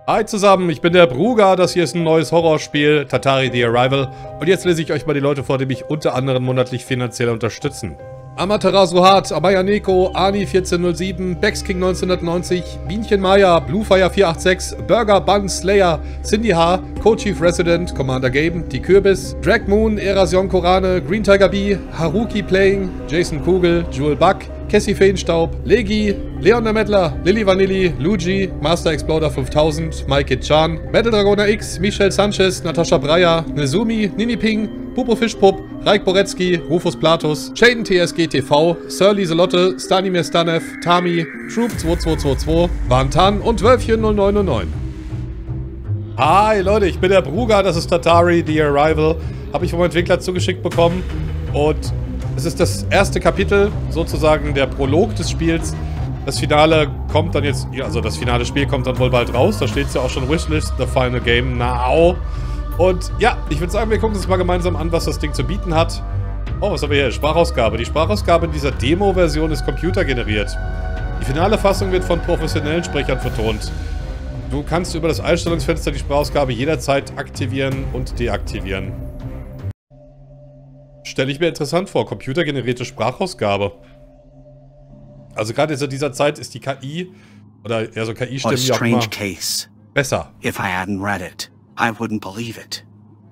Hi zusammen, ich bin der Bruga, das hier ist ein neues Horrorspiel, Tatari The Arrival. Und jetzt lese ich euch mal die Leute vor, die mich unter anderem monatlich finanziell unterstützen. Amaterasu Hart, Amaya Neko, Ani 1407, Bex King 1990, Bienchen Maya, Bluefire 486, Burger Bun Slayer, Cindy H, Co-Chief Resident, Commander Gaben, Die Kürbis, Drag Moon, Erasion Korane, Green Tiger B, Haruki Playing, Jason Kugel, Jewel Buck, Cassie Feenstaub, Legi, Leon der Mettler, Lilly Vanilli, Luigi, Master Exploder 5000, Mike Chan, Battle Dragoner X, Michelle Sanchez, Natascha Breyer, Nezumi, Nini Ping, Pupo Fischpupp, Raik Boretzky, Rufus Platus, Shaden TSG TV, Sir Lieselotte, Stanimir Stanev, Tami, Troop 2222, Vantan und Wölfchen 0909. Hi Leute, ich bin der Bruga, das ist Tatari The Arrival. Habe ich vom Entwickler zugeschickt bekommen und es ist das erste Kapitel, sozusagen der Prolog des Spiels. Das Finale kommt dann jetzt, also das finale Spiel kommt dann wohl bald raus. Da steht es ja auch schon Wishlist, The Final Game Now. Und ja, ich würde sagen, wir gucken uns mal gemeinsam an, was das Ding zu bieten hat. Oh, was haben wir hier? Sprachausgabe. Die Sprachausgabe in dieser Demo-Version ist computergeneriert. Die finale Fassung wird von professionellen Sprechern vertont. Du kannst über das Einstellungsfenster die Sprachausgabe jederzeit aktivieren und deaktivieren. Stelle ich mir interessant vor, computergenerierte Sprachausgabe. Also gerade in dieser Zeit ist die KI, oder ja so KI-Stimmen ja auch immer besser. If I hadn't read it, I wouldn't believe it.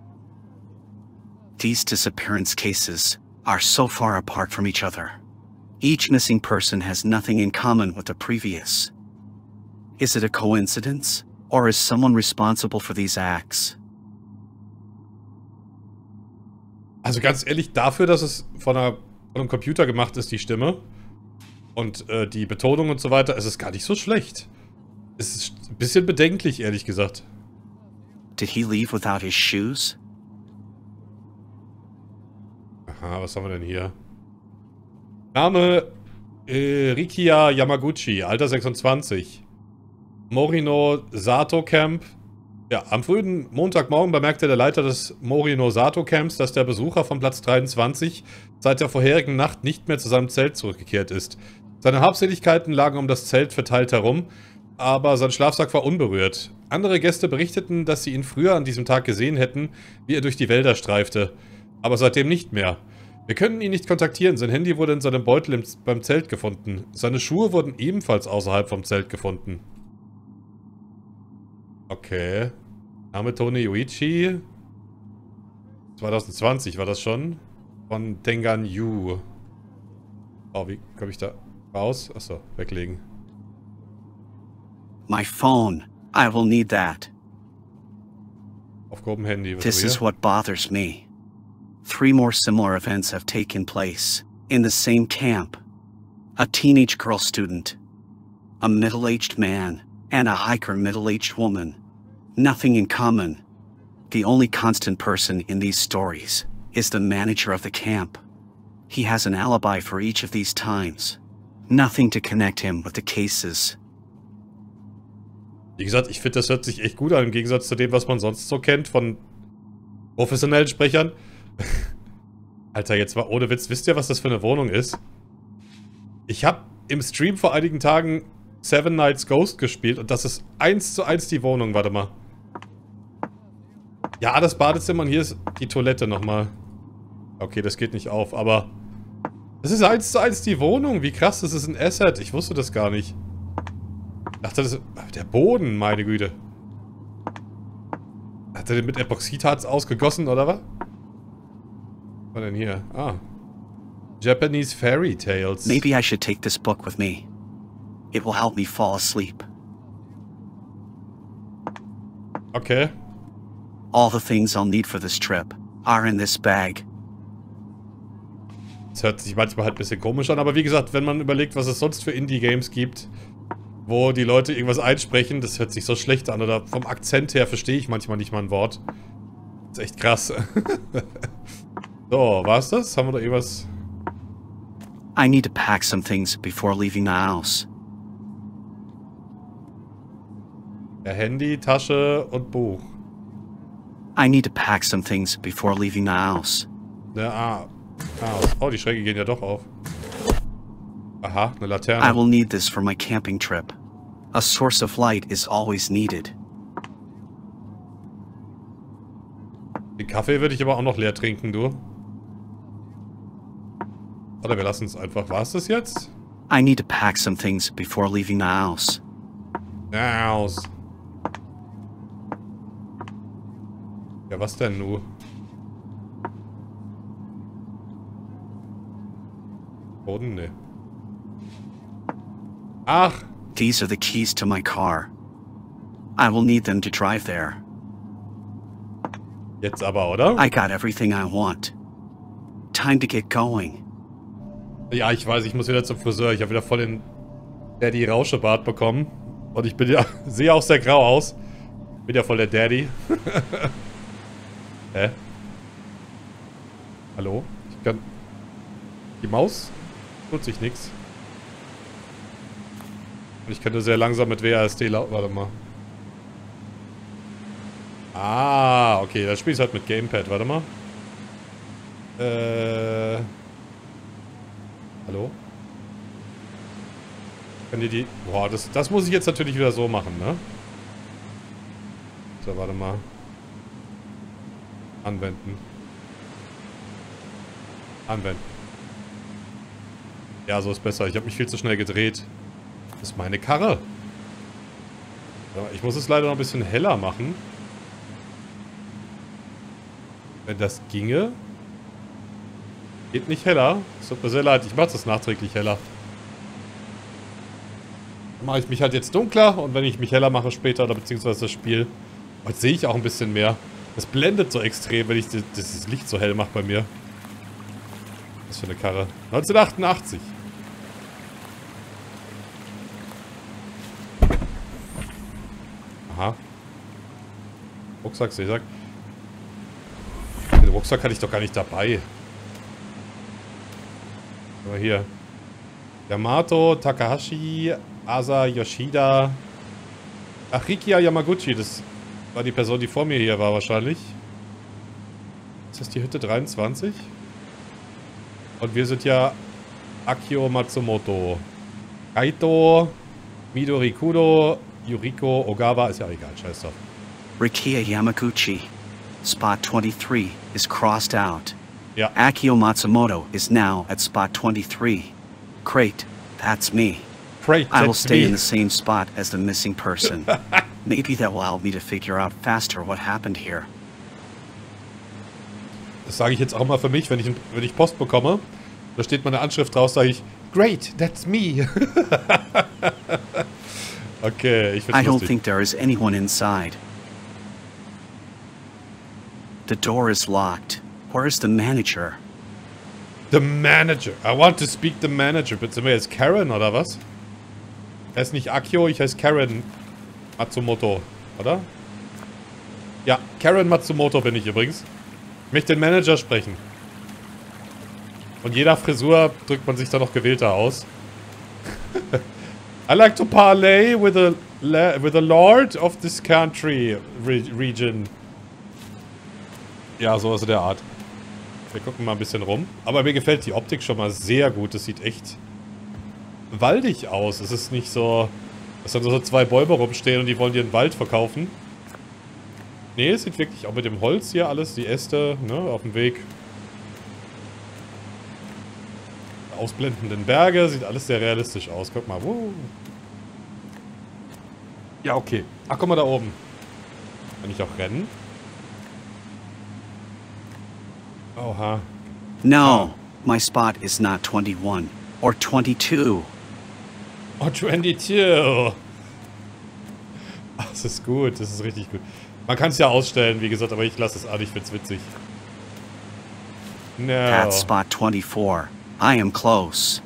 These disappearance cases are so far apart from each other. Each missing person has nothing in common with the previous. Is it a coincidence, or is someone responsible for these acts? Also ganz ehrlich, dafür, dass es von einem Computer gemacht ist, die Stimme und die Betonung und so weiter, ist es gar nicht so schlecht. Es ist ein bisschen bedenklich, ehrlich gesagt. Did he leave without his shoes? Aha, was haben wir denn hier? Name Rikia Yamaguchi, Alter 26. Morino Sato Camp. Ja, am frühen Montagmorgen bemerkte der Leiter des Morino Sato Camps, dass der Besucher von Platz 23 seit der vorherigen Nacht nicht mehr zu seinem Zelt zurückgekehrt ist. Seine Habseligkeiten lagen um das Zelt verteilt herum, aber sein Schlafsack war unberührt. Andere Gäste berichteten, dass sie ihn früher an diesem Tag gesehen hätten, wie er durch die Wälder streifte. Aber seitdem nicht mehr. Wir können ihn nicht kontaktieren, sein Handy wurde in seinem Beutel beim Zelt gefunden. Seine Schuhe wurden ebenfalls außerhalb vom Zelt gefunden. Okay. Name Tone Yuichi. 2020 war das schon. Von Tengan Yu. Oh, wie komme ich da raus? Achso, weglegen. My phone. I will need that. Aufgehoben Handy. This is what bothers me. 3 more similar events have taken place in the same camp. A teenage girl student, a middle-aged man, and a hiker middle-aged woman. Nothing in common. The only constant person in these stories is the manager of the camp. He has an alibi for each of these times. Nothing to connect him with the cases. Wie gesagt, ich finde, das hört sich echt gut an, im Gegensatz zu dem, was man sonst so kennt von professionellen Sprechern. Alter, jetzt mal ohne Witz, wisst ihr, was das für eine Wohnung ist? Ich habe im Stream vor einigen Tagen Seven Nights Ghost gespielt und das ist 1:1 die Wohnung, warte mal. Ja, das Badezimmer und hier ist die Toilette nochmal. Okay, das geht nicht auf, aber das ist 1:1 die Wohnung. Wie krass, das ist ein Asset. Ich wusste das gar nicht. Ich dachte, das ist der Boden, meine Güte. Hat er den mit Epoxidharz ausgegossen, oder was? Was war denn hier? Ah. Japanese Fairy Tales. Maybe I should take this book with me. It will help me fall asleep. Okay. All the things I'll need for this trip are in this bag. Das hört sich manchmal halt ein bisschen komisch an, aber wie gesagt, wenn man überlegt, was es sonst für Indie-Games gibt, wo die Leute irgendwas einsprechen, das hört sich so schlecht an. Oder vom Akzent her verstehe ich manchmal nicht mal ein Wort. Das ist echt krass. So, war's das? Haben wir da irgendwas? I need to pack some things before leaving the house. Ja, Handy, Tasche und Buch. I need to pack some things before leaving the house. Ja, oh, die Schräge gehen ja doch auf. Aha, eine Laterne. I will need this for my camping trip. A source of light is always needed. Den Kaffee würde ich aber auch noch leer trinken, du. Oder wir lassen es einfach. War es das jetzt? I need to pack some things before leaving the house. Aus. Ja, was denn nu? Boden? Ne. Ach! These are the keys to my car. I will need them to drive there. Jetzt aber, oder? I got everything I want. Time to get going. Ja, ich weiß, ich muss wieder zum Friseur. Ich habe wieder voll den Daddy Rauschebart bekommen. Und ich bin ja, sehe auch sehr grau aus. Bin ja voll der Daddy. Hä? Hallo? Ich kann... Die Maus tut sich nichts. Und ich könnte sehr langsam mit WASD laufen. Warte mal. Ah, okay. Das Spiel ist halt mit Gamepad. Warte mal. Hallo? Können die... Boah, das muss ich jetzt natürlich wieder so machen, ne? So, warte mal. Anwenden. Anwenden. Ja, so ist besser. Ich habe mich viel zu schnell gedreht. Das ist meine Karre. Ich muss es leider noch ein bisschen heller machen. Wenn das ginge. Geht nicht heller. Es tut mir sehr leid. Ich mache das nachträglich heller. Dann mache ich mich halt jetzt dunkler. Und wenn ich mich heller mache später, oder beziehungsweise das Spiel, heute sehe ich auch ein bisschen mehr. Das blendet so extrem, wenn ich das Licht so hell mache bei mir. Was für eine Karre. 1988. Aha. Rucksack, Seesack. Den Rucksack hatte ich doch gar nicht dabei. Aber hier. Yamato, Takahashi, Asa, Yoshida. Ach, Rikia Yamaguchi. Das war die Person, die vor mir hier war wahrscheinlich. Ist das die Hütte 23? Und wir sind ja Akio Matsumoto. Kaito, Midori Kudo, Yuriko Ogawa. Ist ja egal, scheiß drauf. Rikia Yamaguchi. Spot 23 is crossed out. Ja. Akio Matsumoto is now at spot 23. Great, that's me. Great, I will that's stay me. in the same spot as the missing person. Maybe that will help me to figure out faster what happened here. Das sage ich jetzt auch mal für mich, wenn ich Post bekomme. Da steht meine Anschrift draus, sage ich, Great, that's me. Okay, ich I find's don't lustig. think there is anyone inside. The door is locked. Where is the manager? The manager. I want to speak the manager. Bitte mir jetzt Karen oder was? Er ist nicht Akio, ich heiße Karen Matsumoto, oder? Ja, Karen Matsumoto bin ich übrigens. Ich möchte den Manager sprechen. Von jeder Frisur drückt man sich da noch gewählter aus. I like to parlay with the lord of this country region. Ja, so ist in der Art. Wir gucken mal ein bisschen rum. Aber mir gefällt die Optik schon mal sehr gut. Das sieht echt waldig aus. Es ist nicht so, dass da so zwei Bäume rumstehen und die wollen dir einen Wald verkaufen. Nee, es sieht wirklich auch mit dem Holz hier alles, die Äste, ne, auf dem Weg. Die ausblendenden Berge, sieht alles sehr realistisch aus. Guck mal, wow. Ja, okay. Ach, guck mal da oben. Kann ich auch rennen? Oha. No, my spot is not 21 or 22. Oh, 22. Ach, das ist gut, das ist richtig gut. Man kann es ja ausstellen, wie gesagt, aber ich lasse es an, ich find's witzig. No. That's spot 24. I am close.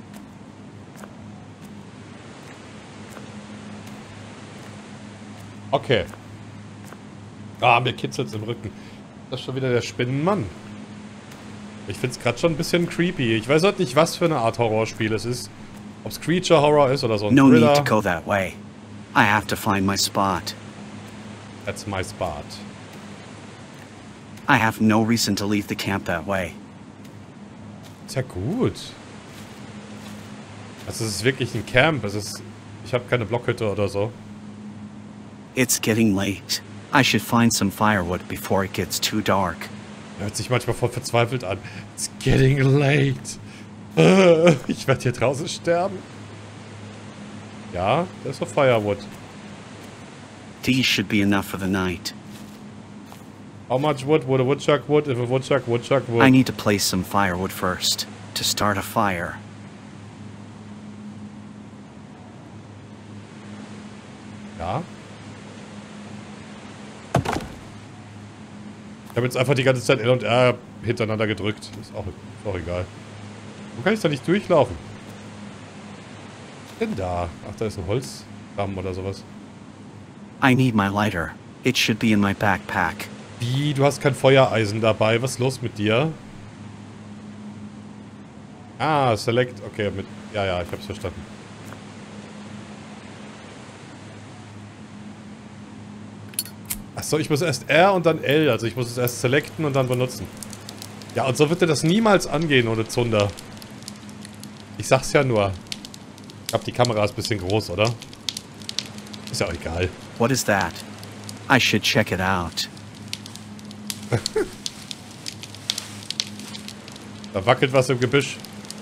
Okay. Ah, mir kitzelt's im Rücken. Das ist schon wieder der Spinnenmann. Ich find's gerade schon ein bisschen creepy. Ich weiß halt nicht, was für eine Art Horrorspiel es ist. Ob's Creature Horror ist oder so ein No need Thriller. to go that way. I have to find my spot. That's my spot. I have no reason to leave the camp that way. Ist ja gut. Also es ist wirklich ein Camp. Es ist... Ich habe keine Blockhütte oder so. It's getting late. I should find some firewood before it gets too dark. Hört sich manchmal voll verzweifelt an. It's getting late. Ich werde hier draußen sterben. Ja, da ist noch Firewood. These should be enough for the night. How much wood would a woodchuck wood if a woodchuck would? I need to place some firewood first to start a fire. Ja. Ich habe jetzt einfach die ganze Zeit L und R hintereinander gedrückt. Ist auch egal. Wo kann ich da nicht durchlaufen? Was ist denn da? Ach, da ist ein Holzdamm oder sowas. I need my lighter. It should be in my backpack. Wie? Du hast kein Feuereisen dabei. Was ist los mit dir? Ah, Select. Okay, mit... Ja, ich hab's verstanden. Achso, ich muss erst R und dann L. Also ich muss es erst selecten und dann benutzen. Ja, und so wird dir das niemals angehen ohne Zunder. Ich sag's ja nur. Ich glaube, die Kamera ist ein bisschen groß, oder? Ist ja auch egal. What is that? I should check it out. Da wackelt was im Gebüsch.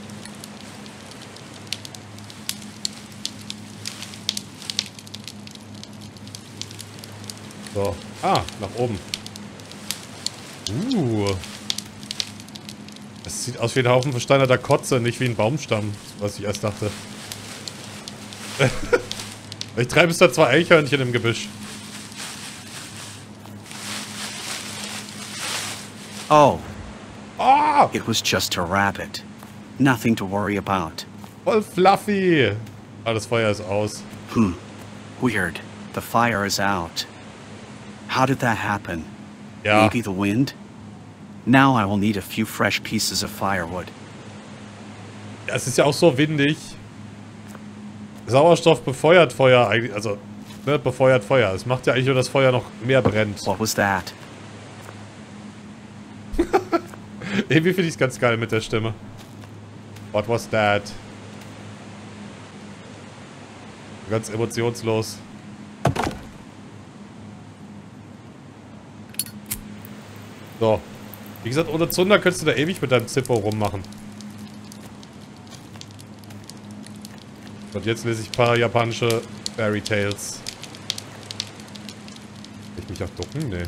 So. Ah, nach oben. Das sieht aus wie ein Haufen versteinerter Kotze, nicht wie ein Baumstamm, was ich erst dachte. Ich treibe es da zwei Eichhörnchen im Gebüsch. Oh. Ah! It was just a rabbit. Nothing to worry about. Voll fluffy. Ah, das Feuer ist aus. Weird. The fire is out. How did that happen? Ja. Maybe the wind? Now I will need a few fresh pieces of firewood. Ja, es ist ja auch so windig. Sauerstoff befeuert Feuer eigentlich, also, ne, befeuert Feuer. Es macht ja eigentlich nur, dass Feuer noch mehr brennt. What was that? Irgendwie finde ich es ganz geil mit der Stimme. What was that? Ganz emotionslos. So. Wie gesagt, ohne Zunder könntest du da ewig mit deinem Zippo rummachen. Und jetzt lese ich ein paar japanische Fairy Tales. Kann ich mich auch ducken? Nee.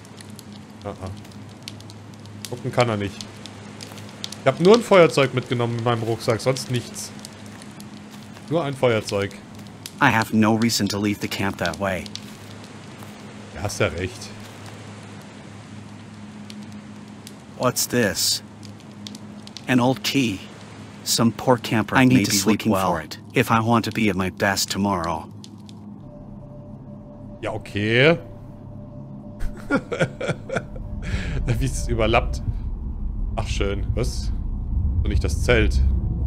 Gucken kann er nicht. Ich habe nur ein Feuerzeug mitgenommen mit meinem Rucksack, sonst nichts. Nur ein Feuerzeug. I have no reason to leave the camp that way. Ja, hast ja recht. What's this? An old key. Some poor camper I need to sleep well for it if I want to be at my best tomorrow. Ja, okay. Wie es überlappt. Ach, schön. Was? Und nicht das Zelt.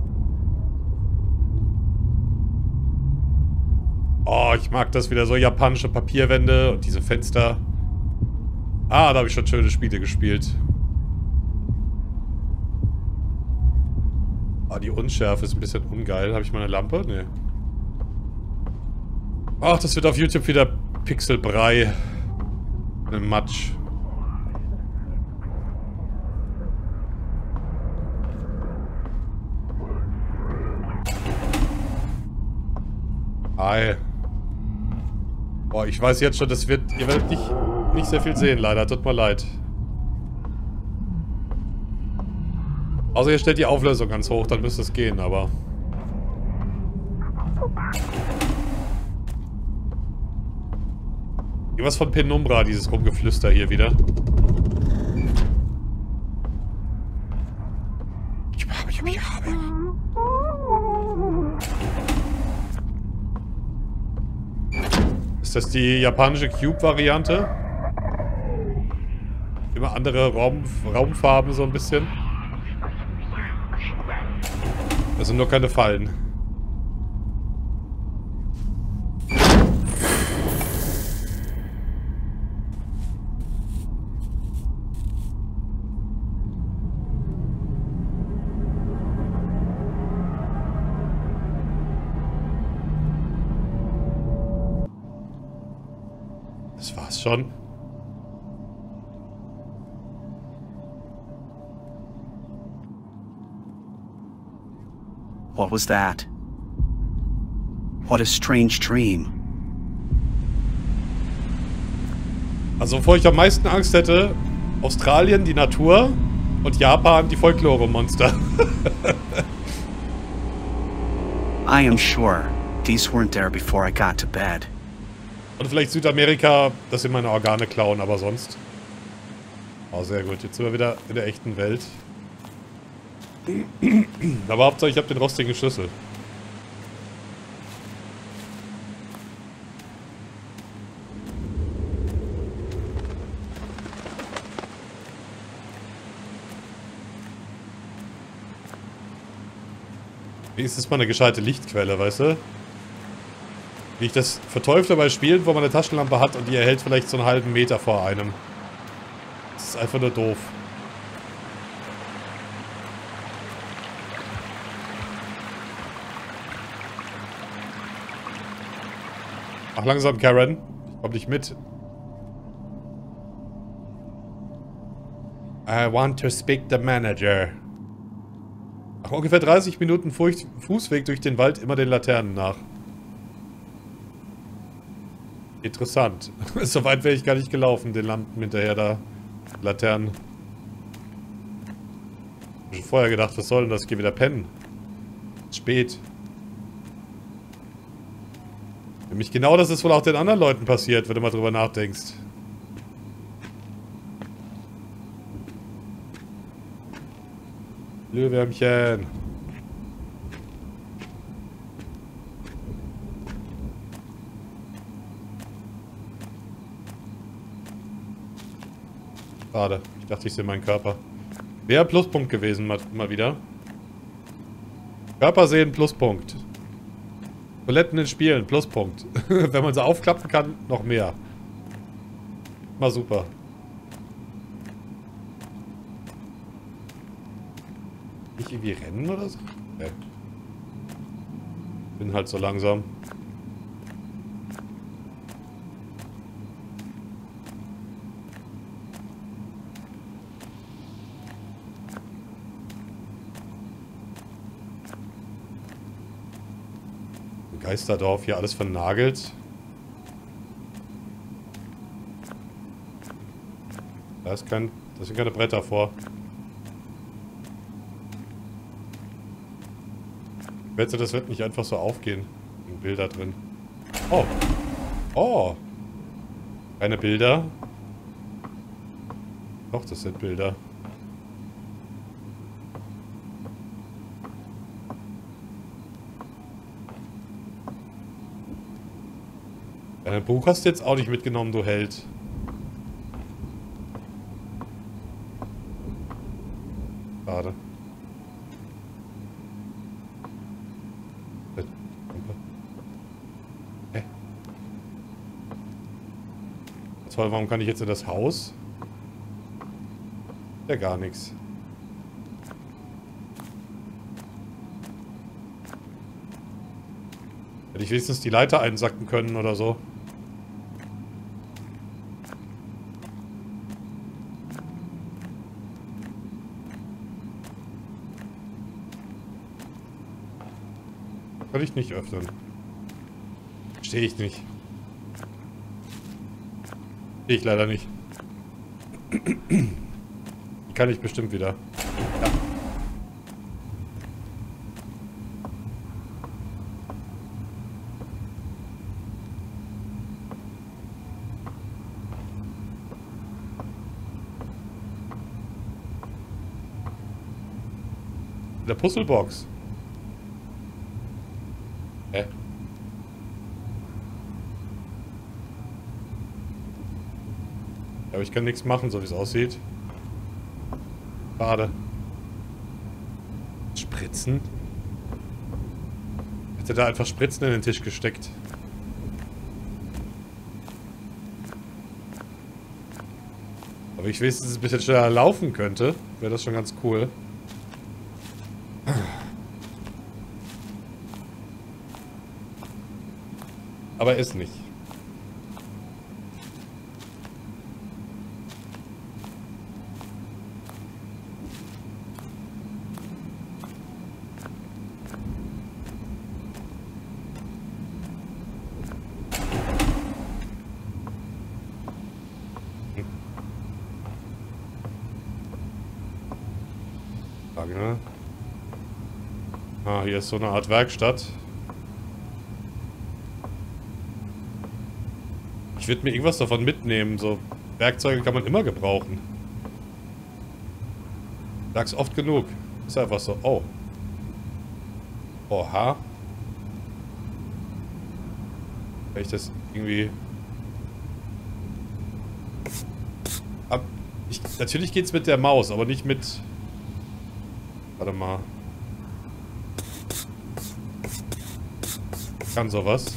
Oh, ich mag das wieder. So japanische Papierwände und diese Fenster. Ah, da habe ich schon schöne Spiele gespielt. Ah, die Unschärfe ist ein bisschen ungeil. Habe ich mal eine Lampe? Nee. Ach, das wird auf YouTube wieder Pixelbrei. Ein Matsch. Hi. Boah, ich weiß jetzt schon, das wird... Ihr werdet nicht sehr viel sehen, leider. Tut mir leid. Außer ihr stellt die Auflösung ganz hoch, dann müsste es gehen, aber... Irgendwas von Penumbra, dieses Rumgeflüster hier wieder. Ist das die japanische Cube-Variante? Immer andere Raumfarben so ein bisschen. Also nur keine Fallen. Das war's schon. What was that? What a strange dream. Also, wovor ich am meisten Angst hätte, Australien, die Natur und Japan, die Folklore-Monster. I am sure these weren't there before I got to bed. Und vielleicht Südamerika, dass sie meine Organe klauen, aber sonst. Oh, sehr gut. Jetzt sind wir wieder in der echten Welt. Aber Hauptsache, ich habe den rostigen Schlüssel. Wenigstens mal eine gescheite Lichtquelle, weißt du? Wie ich das verteufle bei Spielen, wo man eine Taschenlampe hat und die erhält vielleicht so einen halben Meter vor einem. Das ist einfach nur doof. Ach, langsam, Karen. Ich komm nicht mit. I want to speak to the manager. Ach, ungefähr 30 Minuten Fußweg durch den Wald, immer den Laternen nach. Interessant. So weit wäre ich gar nicht gelaufen, den Lampen hinterher da. Laternen. Ich hab schon vorher gedacht, was soll denn das? Ich geh wieder pennen. Spät. Nämlich genau das ist wohl auch den anderen Leuten passiert, wenn du mal drüber nachdenkst. Glühwürmchen. Schade. Ich dachte, ich sehe meinen Körper. Wäre Pluspunkt gewesen, mal wieder. Körper sehen, Pluspunkt. Toiletten in Spielen, Pluspunkt. Wenn man sie aufklappen kann, noch mehr. Mal super. Nicht irgendwie rennen oder so? Nee. Bin halt so langsam. Geisterdorf, hier alles vernagelt. Da sind keine Bretter vor. Ich wette, das wird nicht einfach so aufgehen. Ein Bilder drin. Oh. Oh. Keine Bilder. Doch, das sind Bilder. Dein Buch hast du jetzt auch nicht mitgenommen, du Held. Schade. Hä? Toll, warum kann ich jetzt in das Haus? Ja, gar nichts. Hätte ich wenigstens die Leiter einsacken können oder so. Kann ich nicht öffnen. Verstehe ich nicht. Verstehe ich leider nicht. Die kann ich bestimmt wieder. Ja. In der Puzzlebox. Hä? Aber ich kann nichts machen, so wie es aussieht. Schade. Spritzen? Hätte da einfach Spritzen in den Tisch gesteckt. Aber ich weiß, dass es ein bisschen schneller laufen könnte. Wäre das schon ganz cool. Aber ist nicht. Frage, ne? Ah, hier ist so eine Art Werkstatt. Ich würde mir irgendwas davon mitnehmen. So Werkzeuge kann man immer gebrauchen. Sag's oft genug. Ist einfach so. Oh. Oha. Wenn ich das irgendwie... Natürlich geht's mit der Maus, aber nicht mit... Warte mal. Kann sowas.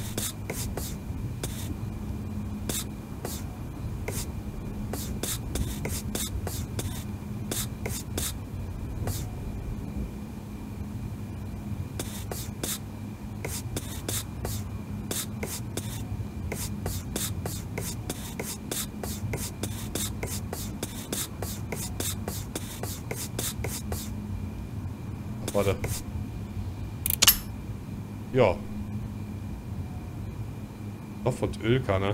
Warte. Ja. Stoff- und Ölkanne.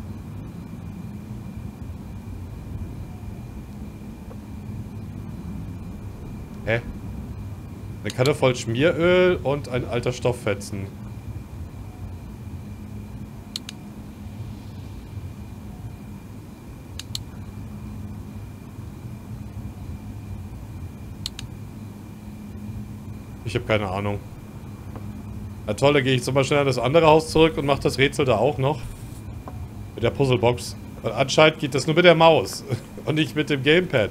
Hä? Eine Kanne voll Schmieröl und ein alter Stofffetzen. Ich habe keine Ahnung. Na toll, dann gehe ich zum Beispiel an das andere Haus zurück und mache das Rätsel da auch noch. Mit der Puzzlebox. Und anscheinend geht das nur mit der Maus. Und nicht mit dem Gamepad.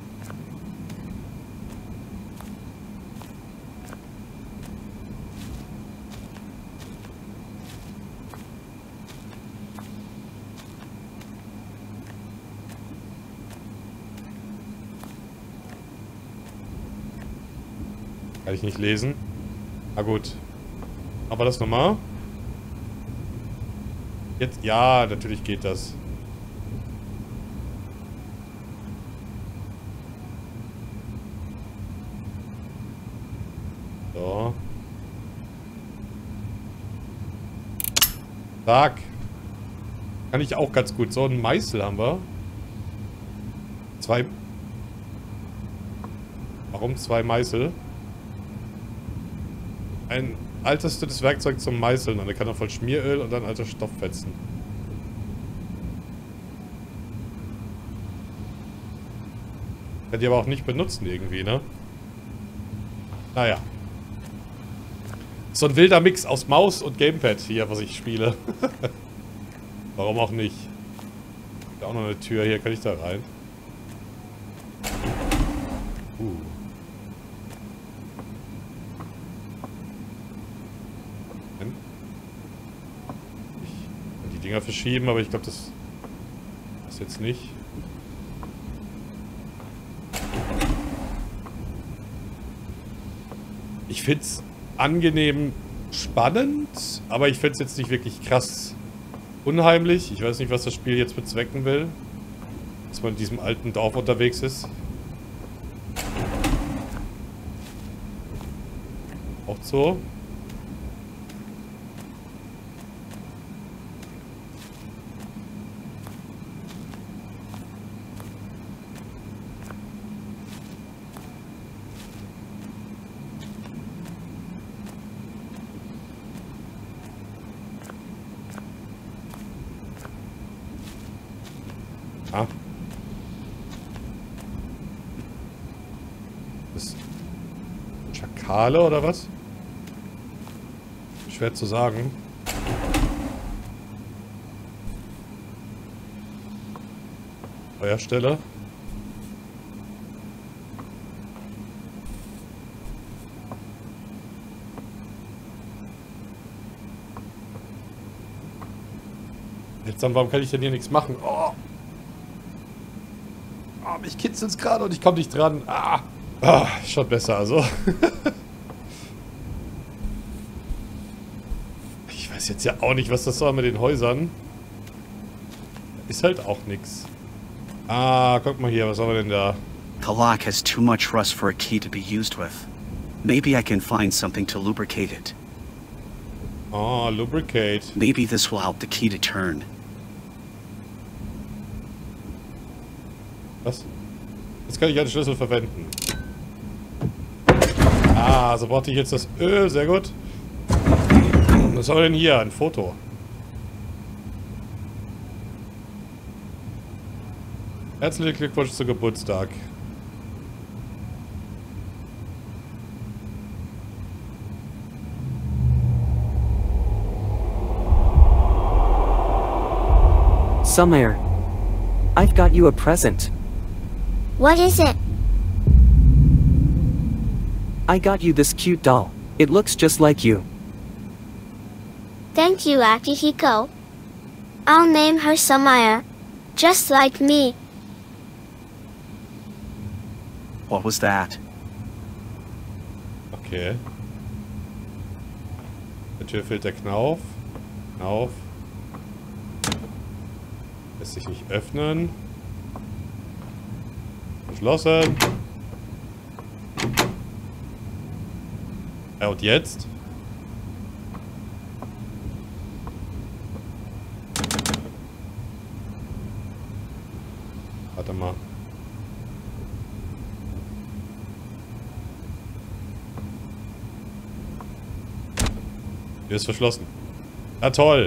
Kann ich nicht lesen. Na gut. Aber das nochmal. Jetzt, ja, natürlich geht das. So. Zack. Kann ich auch ganz gut. So, einen Meißel haben wir. Zwei. Warum zwei Meißel? Ein altes Werkzeug zum Meißeln. Eine Kanne voll Schmieröl und ein alter Stofffetzen. Kann die aber auch nicht benutzen irgendwie, ne? Naja. So ein wilder Mix aus Maus und Gamepad hier, was ich spiele. Warum auch nicht? Da auch noch eine Tür. Hier kann ich da rein. Dinger verschieben, aber ich glaube, das ist jetzt nicht. Ich finde es angenehm spannend, aber ich finde es jetzt nicht wirklich krass unheimlich. Ich weiß nicht, was das Spiel jetzt bezwecken will. Dass man in diesem alten Dorf unterwegs ist. Auch so. Ah. Das Schakale oder was? Schwer zu sagen. Feuerstelle. Seltsam, warum kann ich denn hier nichts machen? Oh! Oh, mich kitzelt's gerade und ich komme nicht dran. Ah! Ah, schon besser, also. Ich weiß jetzt ja auch nicht, was das soll mit den Häusern. Ist halt auch nix. Ah, guck mal hier, was haben wir denn da? The lock has too much rust for a key to be used with. Maybe I can find something to lubricate it. Oh, lubricate. Maybe this will help the key to turn. Was? Jetzt kann ich einen Schlüssel verwenden. Ah, also brauchte ich jetzt das Öl. Sehr gut. Was haben wir denn hier? Ein Foto. Herzlichen Glückwunsch zum Geburtstag. Summer, I've got you a present. What is it? I got you this cute doll. It looks just like you. Thank you, Akihiko. I'll name her Samaya. Just like me. What was that? Okay. Der Tür fehlt der Knauf. Knauf. Lässt sich nicht öffnen. Verschlossen. Ja, und jetzt? Warte mal. Tür ist verschlossen. Na toll.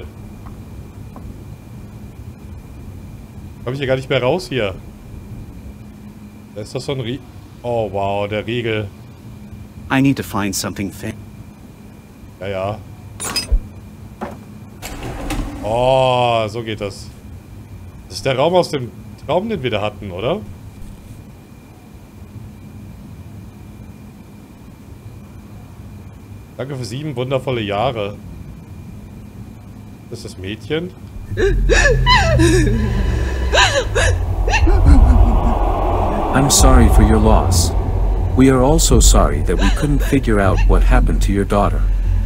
Komme ich hier gar nicht mehr raus hier. Da ist doch so ein Riegel. Oh wow, der Riegel. I need to find something Ja, ja. Oh, so geht das. Das ist der Raum aus dem Traum, den wir da hatten, oder? Danke für 7 wundervolle Jahre. Das ist das Mädchen. I'm sorry for your loss. We are also sorry that we couldn't figure out what happened to your daughter.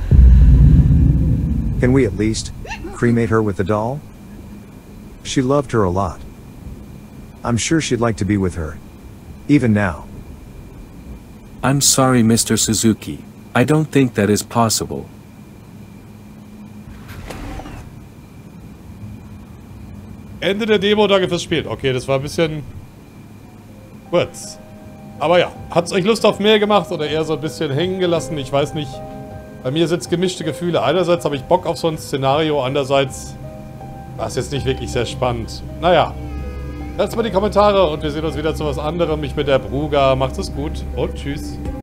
Can we at least cremate her with the doll? She loved her a lot. I'm sure she'd like to be with her. Even now. I'm sorry, Mr. Suzuki. I don't think that is possible. Ende der Demo, danke fürs Spiel. Okay, das war ein bisschen kurz. Aber ja, hat es euch Lust auf mehr gemacht oder eher so ein bisschen hängen gelassen? Ich weiß nicht. Bei mir sind es gemischte Gefühle. Einerseits habe ich Bock auf so ein Szenario, andererseits war es jetzt nicht wirklich sehr spannend. Naja, lasst mal die Kommentare und wir sehen uns wieder zu was anderem. Ich bin der Bruga, macht es gut und tschüss.